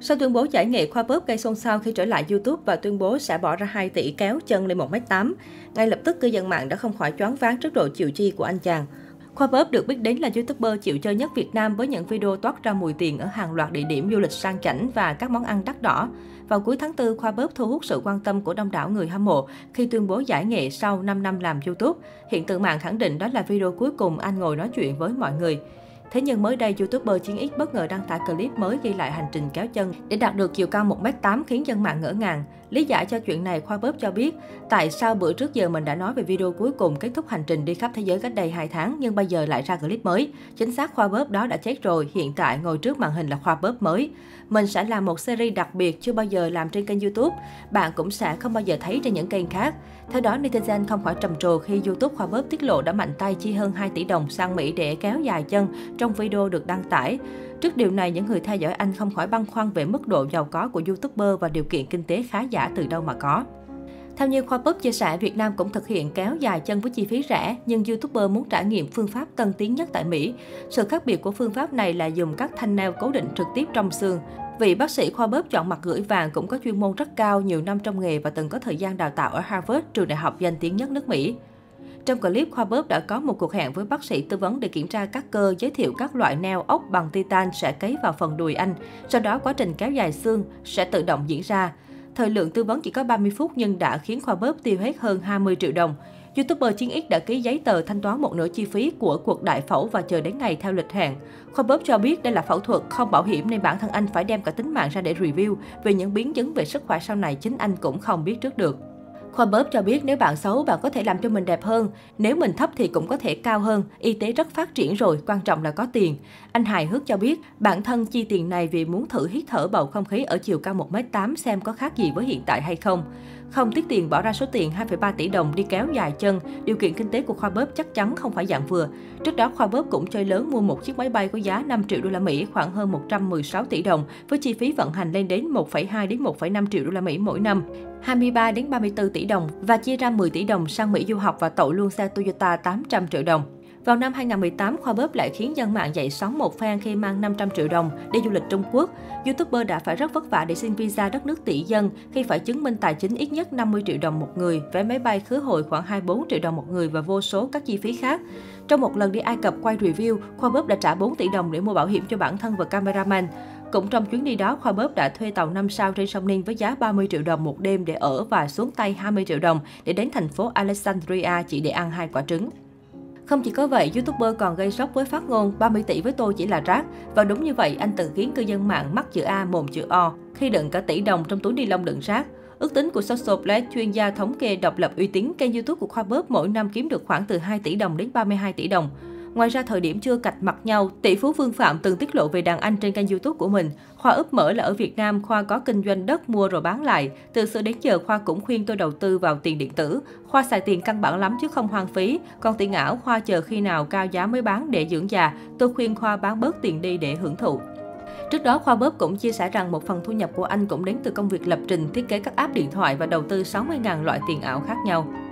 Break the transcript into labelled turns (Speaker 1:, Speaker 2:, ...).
Speaker 1: Sau tuyên bố giải nghệ, Khoa Bóp gây xôn xao khi trở lại YouTube và tuyên bố sẽ bỏ ra 2 tỷ kéo chân lên 1m8. Ngay lập tức, cư dân mạng đã không khỏi choáng váng trước độ chịu chi của anh chàng. Khoa Bóp được biết đến là YouTuber chịu chơi nhất Việt Nam với những video toát ra mùi tiền ở hàng loạt địa điểm du lịch sang chảnh và các món ăn đắt đỏ. Vào cuối tháng 4, Khoa Bóp thu hút sự quan tâm của đông đảo người hâm mộ khi tuyên bố giải nghệ sau 5 năm làm YouTube. Hiện tượng mạng khẳng định đó là video cuối cùng anh ngồi nói chuyện với mọi người. Thế nhưng mới đây, YouTuber Chiến X bất ngờ đăng tải clip mới ghi lại hành trình kéo chân để đạt được chiều cao 1m8 khiến dân mạng ngỡ ngàng. Lý giải cho chuyện này, Khoa Bóp cho biết, tại sao bữa trước giờ mình đã nói về video cuối cùng kết thúc hành trình đi khắp thế giới cách đây 2 tháng nhưng bây giờ lại ra clip mới. Chính xác, Khoa Bóp đó đã chết rồi, hiện tại ngồi trước màn hình là Khoa Bóp mới. Mình sẽ làm một series đặc biệt chưa bao giờ làm trên kênh YouTube, bạn cũng sẽ không bao giờ thấy trên những kênh khác. Theo đó, netizen không khỏi trầm trồ khi YouTube Khoa Bóp tiết lộ đã mạnh tay chi hơn 2 tỷ đồng sang Mỹ để kéo dài chân trong video được đăng tải. Trước điều này, những người theo dõi anh không khỏi băn khoăn về mức độ giàu có của YouTuber và điều kiện kinh tế khá giả từ đâu mà có. Theo như Khoa Bóp chia sẻ, Việt Nam cũng thực hiện kéo dài chân với chi phí rẻ, nhưng YouTuber muốn trải nghiệm phương pháp tân tiến nhất tại Mỹ. Sự khác biệt của phương pháp này là dùng các thanh nail cố định trực tiếp trong xương. Vị bác sĩ Khoa Bóp chọn mặt gửi vàng cũng có chuyên môn rất cao, nhiều năm trong nghề và từng có thời gian đào tạo ở Harvard, trường đại học danh tiếng nhất nước Mỹ. Trong clip, Khoa Bóp đã có một cuộc hẹn với bác sĩ tư vấn để kiểm tra các cơ, giới thiệu các loại nail ốc bằng titan sẽ cấy vào phần đùi anh. Sau đó, quá trình kéo dài xương sẽ tự động diễn ra. Thời lượng tư vấn chỉ có 30 phút nhưng đã khiến Khoa Bóp tiêu hết hơn 20 triệu đồng. YouTuber Chiến X đã ký giấy tờ thanh toán một nửa chi phí của cuộc đại phẫu và chờ đến ngày theo lịch hẹn. Khoa Bóp cho biết đây là phẫu thuật không bảo hiểm nên bản thân anh phải đem cả tính mạng ra để review. Về những biến chứng về sức khỏe sau này chính anh cũng không biết trước được. Khoa Bóp cho biết nếu bạn xấu, bạn có thể làm cho mình đẹp hơn. Nếu mình thấp thì cũng có thể cao hơn. Y tế rất phát triển rồi, quan trọng là có tiền. Anh hài hước cho biết, bản thân chi tiền này vì muốn thử hít thở bầu không khí ở chiều cao 1m8 xem có khác gì với hiện tại hay không. Không tiếc tiền bỏ ra số tiền 2,3 tỷ đồng đi kéo dài chân, điều kiện kinh tế của Khoa Bóp chắc chắn không phải dạng vừa. Trước đó, Khoa Bóp cũng chơi lớn mua một chiếc máy bay có giá 5 triệu đô la Mỹ, khoảng hơn 116 tỷ đồng, với chi phí vận hành lên đến 1,2 đến 1,5 triệu đô la Mỹ mỗi năm. 23 đến 34 tỷ đồng và chia ra 10 tỷ đồng sang Mỹ du học và tậu luôn xe Toyota 800 triệu đồng. Vào năm 2018, Khoa Bóp lại khiến dân mạng dậy sóng một phen khi mang 500 triệu đồng đi du lịch Trung Quốc. YouTuber đã phải rất vất vả để xin visa đất nước tỷ dân khi phải chứng minh tài chính ít nhất 50 triệu đồng một người, vé máy bay khứ hồi khoảng 24 triệu đồng một người và vô số các chi phí khác. Trong một lần đi Ai Cập quay review, Khoa Bóp đã trả 4 tỷ đồng để mua bảo hiểm cho bản thân và cameraman. Cũng trong chuyến đi đó, Khoa Bóp đã thuê tàu 5 sao trên sông Nin với giá 30 triệu đồng một đêm để ở và xuống tay 20 triệu đồng để đến thành phố Alexandria chỉ để ăn 2 quả trứng. Không chỉ có vậy, YouTuber còn gây sốc với phát ngôn 30 tỷ với tôi chỉ là rác. Và đúng như vậy, anh từng khiến cư dân mạng mắt chữ A mồm chữ O khi đựng cả tỷ đồng trong túi ni lông đựng rác. Ước tính của Socialblade, chuyên gia thống kê độc lập uy tín, kênh YouTube của Khoa Bóp mỗi năm kiếm được khoảng từ 2 tỷ đồng đến 32 tỷ đồng. Ngoài ra, thời điểm chưa cạch mặt nhau, tỷ phú Vương Phạm từng tiết lộ về đàn anh trên kênh YouTube của mình. Khoa úp mở là ở Việt Nam, Khoa có kinh doanh đất mua rồi bán lại. Từ xưa đến giờ, Khoa cũng khuyên tôi đầu tư vào tiền điện tử. Khoa xài tiền căn bản lắm chứ không hoang phí. Còn tiền ảo, Khoa chờ khi nào cao giá mới bán để dưỡng già. Tôi khuyên Khoa bán bớt tiền đi để hưởng thụ. Trước đó, Khoa Bóp cũng chia sẻ rằng một phần thu nhập của anh cũng đến từ công việc lập trình, thiết kế các app điện thoại và đầu tư 60.000 loại tiền ảo khác nhau.